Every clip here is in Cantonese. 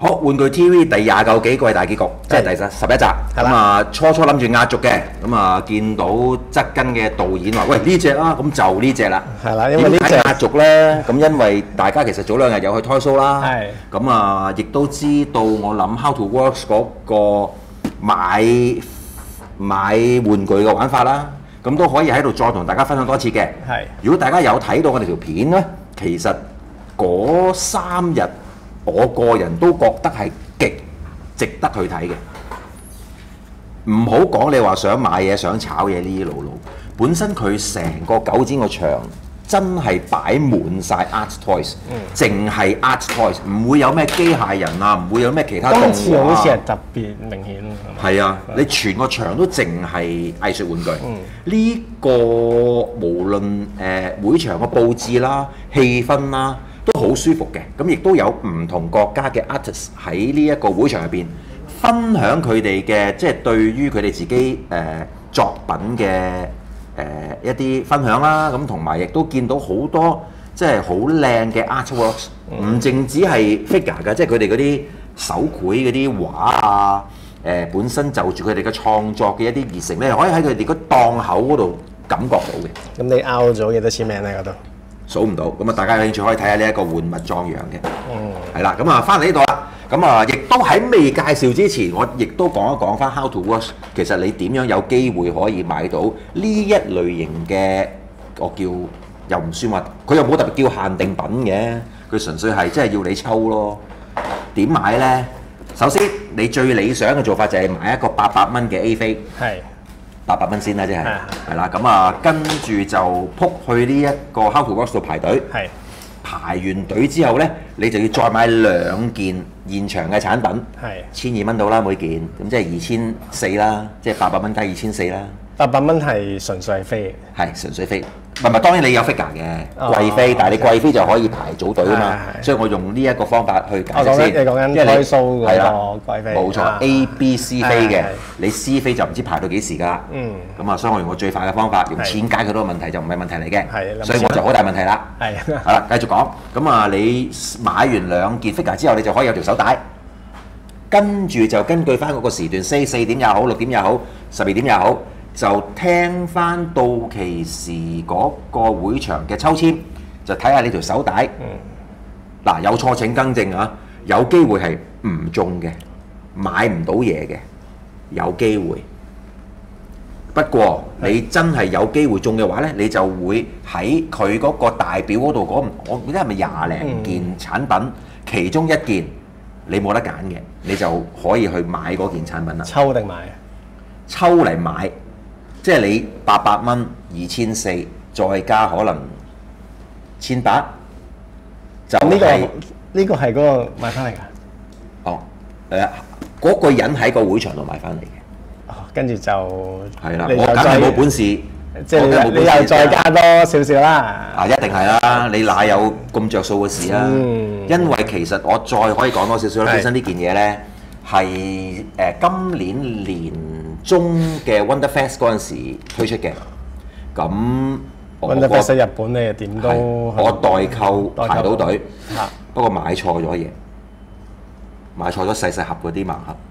好，玩具 TV 第29幾季大結局，即係第11集。咁啊，初諗住壓軸嘅，咁啊見到側跟嘅導演話：喂呢隻啊，咁就呢隻啦。 係啦，因為呢隻壓軸咧，咁因為大家其實早2日有去 Toy Show 啦。 係。 咁啊，亦都知道我諗 How to Works 嗰個買玩具嘅玩法啦。咁都可以喺度再同大家分享多次嘅。 係。如果大家有睇到我哋條片咧，其實嗰3日我個人都覺得係極值得去睇嘅。唔好講你話想買嘢、想炒嘢呢啲路，本身佢成個九展個場真係擺滿晒 art toys，淨係 art toys， 唔會有咩機械人啊，唔會有咩其他動畫。 今次好似係特別明顯。 係啊，你全個場都淨係藝術玩具。呢個無論會場嘅佈置啦、氣氛啦，都好舒服嘅。咁亦都有唔同國家嘅 artist 喺呢一個會場入邊分享佢哋嘅即係對於佢哋自己作品嘅一啲分享啦。咁同埋亦都見到好多即係好靚嘅 artworks，唔淨止係 figure 嘅，即係佢哋嗰啲手繪嗰啲畫啊。本身就住佢哋嘅創作嘅一啲熱誠咧，可以喺佢哋個檔口嗰度感覺到嘅。 咁你 out 咗幾多錢名咧？嗰度數唔到，咁啊大家有興趣可以睇下呢一個玩物壯陽嘅。係啦，咁啊翻嚟呢度啦，咁啊亦都喺未介紹之前，我亦都講一講翻 How to Works。其實你點樣有機會可以買到呢一類型嘅，我叫又唔算話，佢又冇特別叫限定品嘅，佢純粹係即係要你抽咯。點買咧？首先，你最理想嘅做法就係買一個800蚊嘅 A 飛，係800蚊先啦，即係係啦。咁啊，跟住就撲去呢一個 How to Works 度排隊，係排完隊之後咧，你就要再買2件現場嘅產品，係1200蚊到啦每件，咁即係2400啦，即係800蚊加2400啦。800蚊係純粹係飛，係純粹飛。唔係，當然你有 figure 嘅貴飛，但係你貴飛就可以排組隊啊嘛，所以我用呢一個方法去解釋先。你講緊開 show 嗰個貴飛，冇錯 A、B、C 飛嘅，你 C 飛就唔知排到幾時㗎。咁啊，所以我用個最快嘅方法，用錢解決到個問題就唔係問題嚟嘅，所以我就好大問題啦。係啦，繼續講。咁啊，你買完2件 figure 之後，你就可以有條手帶，跟住就根據翻嗰個時段，4點也好，6點也好，12點也好。就聽翻到期時嗰個會場嘅抽籤，就睇下你條手帶。嗱，有錯請更正啊！有機會係唔中嘅，買唔到嘢嘅，有機會。不過你真係有機會中嘅話呢，你就會喺佢嗰個大表嗰度講，我唔記得係咪20零件產品，其中1件你冇得揀嘅，你就可以去買嗰件產品啦。抽定買？抽嚟買。即係你800蚊2400，再加可能1800，就係呢個係嗰個買翻嚟㗎。哦，嗰個人喺個會場度買翻嚟嘅。哦，跟住就係啦，我梗係冇本事，即係你又再加多少少啦。啊，一定係啦，你哪有咁着數嘅事啊？因為其實我再可以講多少少啦。本身呢件嘢咧係今年年中嘅 Wonderfest 嗰陣時推出嘅，咁 Wonderfest 喺日本你點都我代購排到隊，不過買錯咗嘢，買錯咗細盒嗰啲盲盒。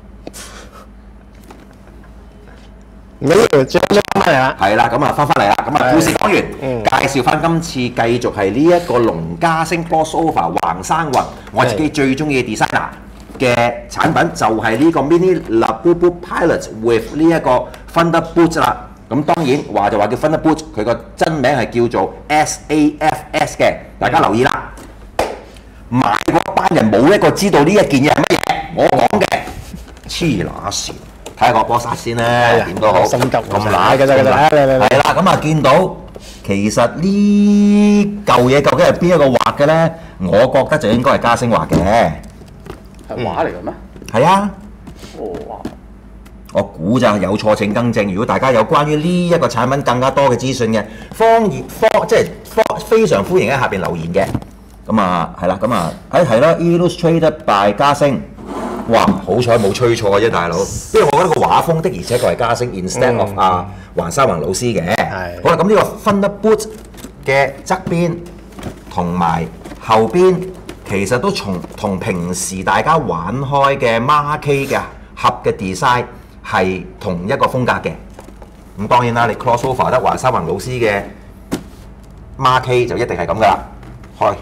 呢條將翻嚟啦，係啦，咁啊翻嚟啦，咁啊故事講完，介紹翻今次繼續係呢一個龍家星 crossover 橫生雲，我自己最中意嘅 designer。嘅產品就係呢個 Mini Labubu Pilot with 呢一個 Thunderbolt 啦。咁當然話就話叫 Thunderbolt，佢個真名係叫做 SAFS 嘅。大家留意啦，買嗰班人冇一個知道呢一件嘢係乜嘢。我講嘅黐乸線，睇下個波殺先啦，點都好。心急咁乸嘅啫，係啦。咁啊見到其實呢嚿嘢究竟係邊一個畫嘅咧？我覺得就應該係嘉星畫嘅。係畫嚟嘅咩？係啊！我估就有錯請更正。如果大家有關於呢一個產品更加多嘅資訊嘅，即係非常歡迎喺下邊留言嘅。咁啊係啦，咁啊係啦 ，Illustrated by 嘉星。哇！好彩冇吹錯啫，大佬。因為我覺得個畫風的而且確係嘉星 instead of 橫山宏老師嘅。係。好啦，咁呢個 Thunderbolt 嘅側邊同埋後邊。 其實都同平時大家玩開嘅 Marquee 嘅盒嘅 design 係同一個風格嘅。咁當然啦，你 crossover 得華山宏老師嘅 Marquee 就一定係咁噶啦。開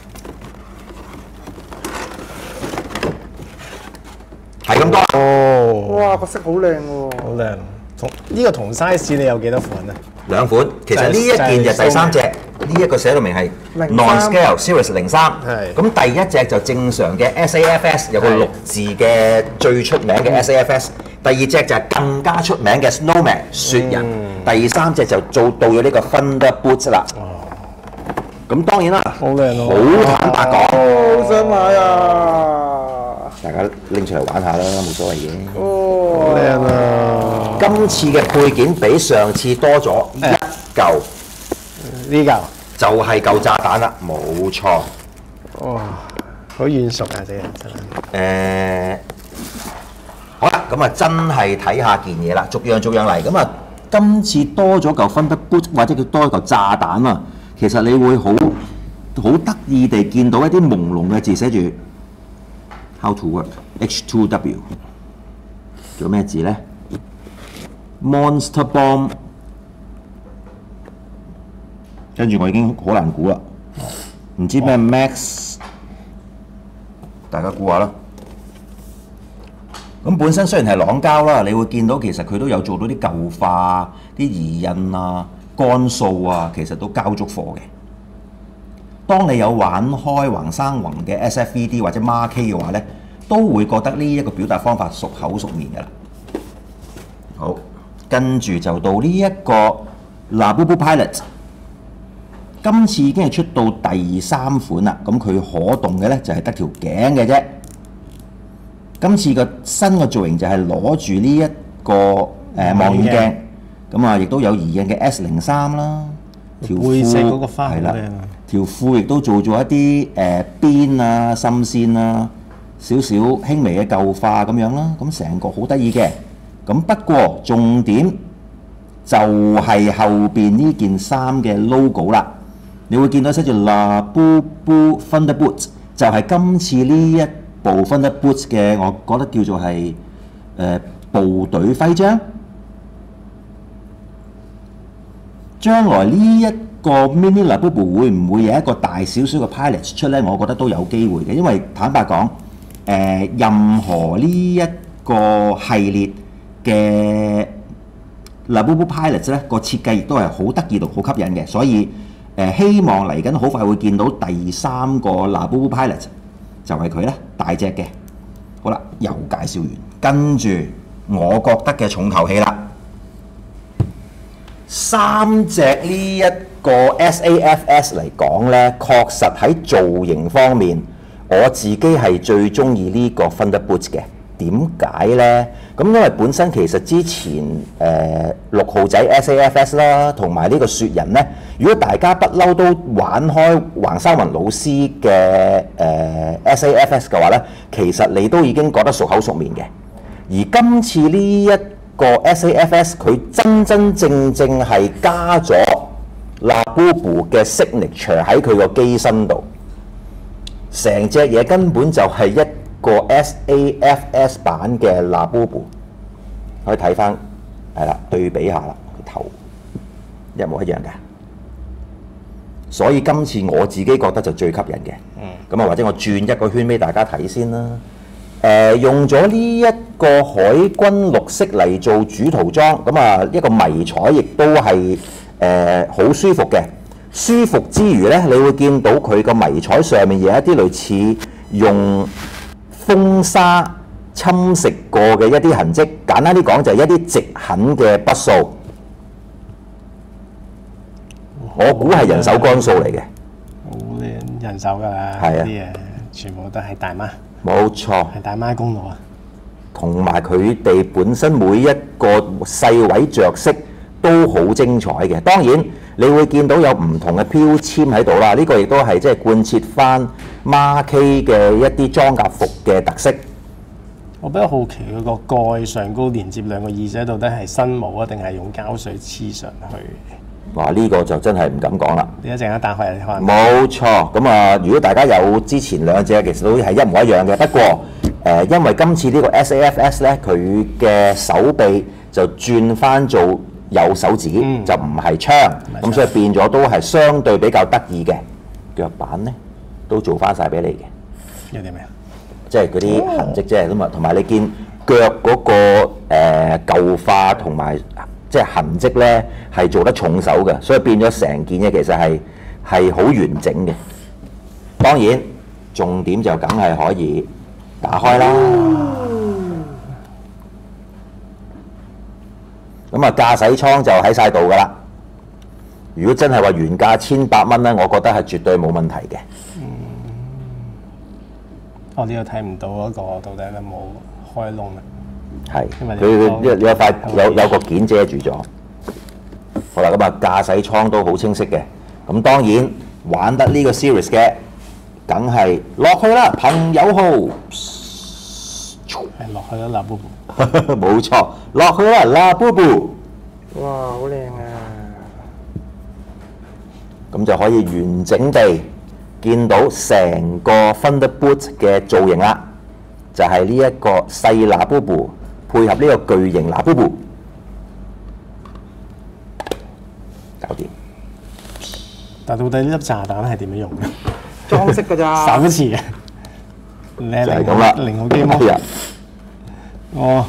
係咁多。 哦， 哇，個色好靚喎！ 好靚。呢個同 size 你有幾多款啊？ 兩款，其實呢一件就第三隻，呢一個寫到明係 Non-Scale Series 03。 係。 咁第一隻就正常嘅 SAFS， 有個6字嘅最出名嘅 SAFS。第二隻就係更加出名嘅 Snowman 雪人。第三隻就做到咗呢個 Thunder Boots 啦。咁當然啦， 好靚喎！ 好坦白講， 好想買啊！ 大家拎出嚟玩下啦，冇所謂嘅。 哦， 好靚啊！ 今次嘅配件比上次多咗一嚿， 呢嚿就係嚿炸彈啦，冇錯。 哇，好軟熟啊！真係。 好啦，咁啊真係睇下件嘢啦，逐樣嚟。咁啊，今次多咗嚿 Thunder Boot 或者叫多一嚿炸彈啊，其實你會好得意地見到一啲朦朧嘅字，寫住 How to work H2W， 做咩字呢？ Monster Bomb， 跟住我已經好難估啦，唔知咩 Max， 大家估下啦。咁本身雖然係朗膠啦，你會見到其實佢都有做到啲舊化、啲移印啊、乾掃啊，其實都交足貨嘅。當你有玩開橫生宏嘅 SFVD 或者 Marquee 嘅話呢，都會覺得呢一個表達方法熟口熟面㗎啦。好，跟住就到呢一個 Labubu Pilot， 今次已經係出到第3款啦。咁佢可動嘅呢，就係得條頸嘅啫。今次個新嘅造型就係攞住呢一個望遠鏡，咁啊亦都有移印嘅 S03啦，條背脊嗰個褲花好靚啊！ 條褲亦都做咗一啲邊啊、滲線啊，少少輕微嘅舊化咁樣啦，咁成個好得意嘅。咁不過重點就係後邊呢件衫嘅 logo 啦，你會見到寫住 Labubu Thunder Boots， 就係今次呢一部 Thunder Boots 嘅，我覺得叫做係部隊徽章。將來呢一個 Mini Labubu 會唔會有一個大少少嘅 Pilot 出呢？我覺得都有機會嘅，因為坦白講，任何呢一個系列嘅 Labubu Pilot 咧，個設計亦都係好得意同好吸引嘅，所以希望嚟緊好快會見到第3個 Labubu Pilot。就係佢啦，大隻嘅。好啦，又介紹完，跟住我覺得嘅重頭戲啦，3隻呢一個 SAFS 嚟講呢，確實喺造型方面，我自己係最中意呢個 Thunder Boots 嘅。點解呢？咁因為本身其實之前6號仔 SAFS 啦，同埋呢個雪人呢，如果大家不嬲都玩開橫生宏老師嘅SAFS 嘅話呢，其實你都已經覺得熟口熟面嘅。而今次呢一個 SAFS 佢真正係加咗 Labubu 嘅 signature 喺佢個機身度，成隻嘢根本就係一個 SAFS 版嘅 Labubu， 可以睇翻係啦，對比下啦，頭一模一樣嘅。所以今次我自己覺得就最吸引嘅。咁啊，或者我轉一個圈俾大家睇先啦。用咗呢一個海軍綠色嚟做主塗裝，咁啊一個迷彩亦都係好舒服嘅。舒服之餘呢，你會見到佢個迷彩上面有一啲類似用風沙侵蝕過嘅一啲痕跡，簡單啲講就係一啲直痕嘅筆數。我估係人手乾掃嚟嘅， 好靚人手㗎啦， 係啊啲嘢全部都係大媽， 冇錯。 係大媽功勞啊！ 同埋佢哋本身每一個細位着色都好精彩嘅。當然你會見到有唔同嘅標籤喺度啦，呢個亦都係即係貫徹翻 Marquee 嘅一啲裝甲服嘅特色。 我比較好奇佢個蓋上高連接兩個耳仔，到底係新模啊，定係用膠水黐上去？ 哇！呢、個就真係唔敢講啦。 你一陣間打開嚟看。 冇錯，咁啊，如果大家有之前兩隻，其實都係一模一樣嘅。不過因為今次呢個 SAFS 咧，佢嘅手臂就轉翻做有手指，就唔係槍，咁所以變咗都係相對比較得意嘅。腳板咧都做翻晒俾你嘅。 有啲咩啊？ 即係嗰啲痕跡啫，咁啊，同埋你見腳嗰、個舊化同埋即係痕跡咧，係做得重手嘅，所以變咗成件嘢其實係好完整嘅。當然重點就梗係可以打開啦。咁啊，駕駛艙就喺晒度㗎啦。如果真係話原價1800蚊咧，我覺得係絕對冇問題嘅。 我呢度睇唔到嗰個到底有冇開窿啊？ 係， 因為佢有塊有個件遮住咗。好啦，咁啊駕駛艙都好清晰嘅。咁當然玩得呢個 series 嘅，梗係落去啦，朋友號。 係落去啦，嗱，布布。 冇錯，落去啦，嗱，布布。 哇，好靚啊！ 咁就可以完整地見到成個 Thunderbolt 嘅造型啦，就係呢一個細嗱布布配合呢個巨型嗱布布，搞掂。 但到底呢粒炸彈係點樣用嘅？ 裝飾㗎咋？ 手持嘅，你係就係咁啦零號機麼？ 係啊哦，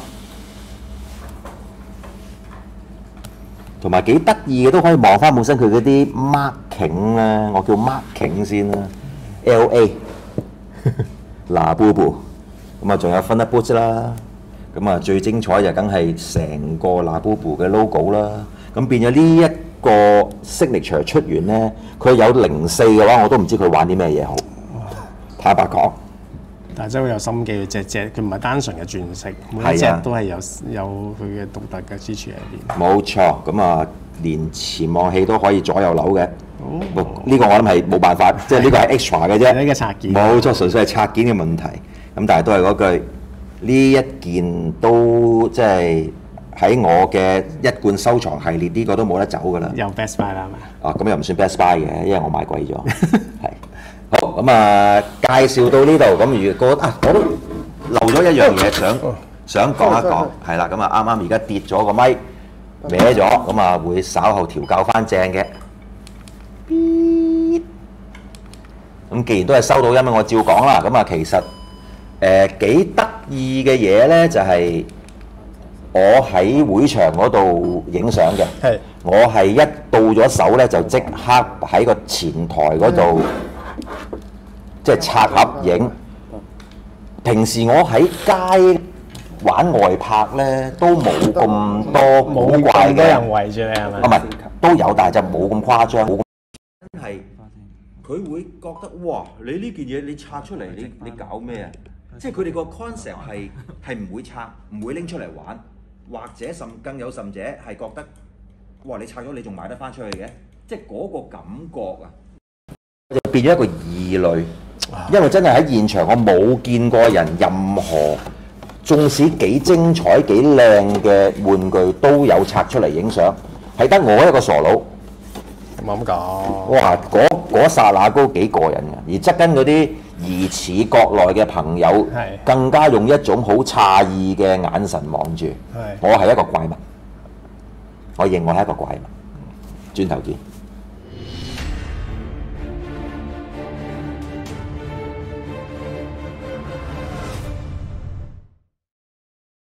同埋幾得意嘅都可以望翻本身佢嗰啲 marking 咧，我叫 marking 先啦 ，LA 嗱布布，咁啊仲有 Thunderbolt 啦，咁啊最精彩就梗係成個嗱布布嘅 logo 啦，咁變咗呢一個 signature 出完咧，佢有04嘅話，我都唔知佢玩啲咩嘢好，坦白講。 但係真係好有心機，隻佢唔係單純嘅鑽石，每一隻都係有佢嘅獨特嘅之處喺邊。 冇錯，咁啊連潛望器都可以左右扭嘅。呢個我諗係冇辦法，即係呢個係 extra 嘅啫。 呢個拆件。 冇錯，純粹係拆件嘅問題。咁但係都係嗰句，呢一件都即係喺我嘅一貫收藏系列，呢個都冇得走㗎啦。 又 Best Buy 啦，係咪？ 啊，咁又唔算 Best Buy 嘅，因為我買貴咗。係。好，咁啊介紹到呢度，咁如果我都漏咗一樣嘢想講一講，係啦，咁啊啱啱而家跌咗個咪，歪咗，咁啊會稍後調校翻正嘅。咁既然都係收到音，我照講啦。咁啊其實幾得意嘅嘢咧，就係我喺會場嗰度影相嘅。 係。 我係一到咗手咧，就即刻喺個前台嗰度。即係拆盒影。平時我喺街玩外拍咧，都冇咁多古怪嘅。 冇咁多人圍住你係咪？ 唔係，都有，但係就冇咁誇張。真係佢會覺得哇！你呢件嘢你拆出嚟，你搞咩啊？即係佢哋個 concept 係唔會拆，唔會拎出嚟玩，或者更有甚者係覺得哇！你拆咗你仲賣得翻出去嘅，即係嗰個感覺啊！就變咗一個異類，因為真係喺現場我冇見過人任何，縱使幾精彩幾靚嘅玩具都有拆出嚟影相，係得我一個傻佬。 冇咁講。 哇！嗰剎那都幾過癮嘅，而側跟嗰啲疑似國內嘅朋友，更加用一種好詫異嘅眼神望住。我係一個怪物，我認我係一個怪物。轉頭見。